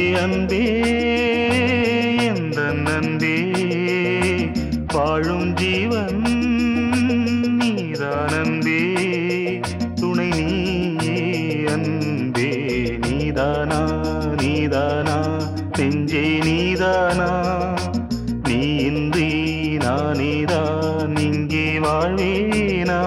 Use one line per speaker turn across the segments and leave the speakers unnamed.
அன்பே எந்தன் அன்பே வாழும் ஜீவன் நீதான் அன்பே துணை நீயே அன்பே நீதானா நீதானா நெஞ்சே நீதானா நீ இன்றி நானேதான் இங்கே வாழ்வேனா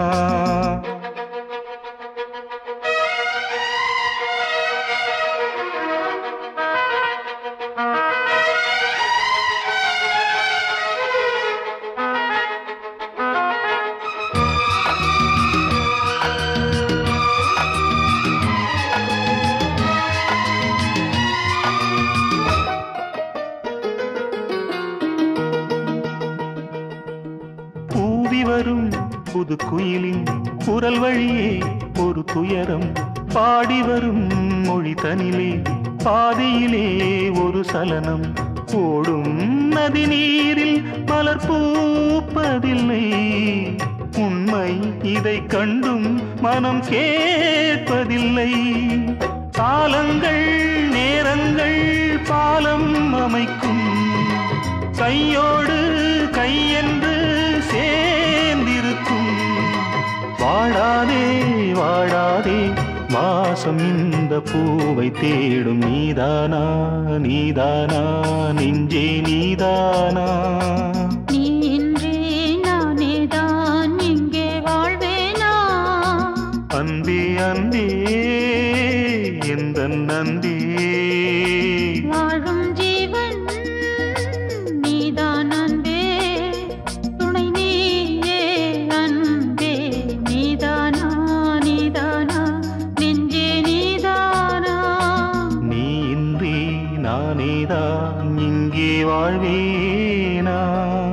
வரும் புது குயிலின் குரல் வழியே ஒரு துயரம் பாடி வரும் மொழி தனிலே பாதையிலே ஒரு சலனம் ஓடும் நதி நீரில் மலர் பூப்பதில்லை உண்மை இதை கண்டும் மனம் கேட்பதில்லை காலங்கள் நேரங்கள் பாலம் அமைக்கும் கையோடு கையென்று சேர்ந்திருக்கும் வாழாதே வாழாதே வாசம் இந்த பூவை தேடும் நீதானா நீதானா நெஞ்சே நீதானா
நீ இன்றி நானேதான் இங்கே வாழ்வேனா
அன்பே அன்பே எந்தன் அன்பே
வாழும் ஜீவன் நீதான் அன்பே துணை நீயே அன்பே நீதானா நீதானா நெஞ்சே நீதானா
நீ இன்றி நானேதான் இங்கே வாழ்வேனா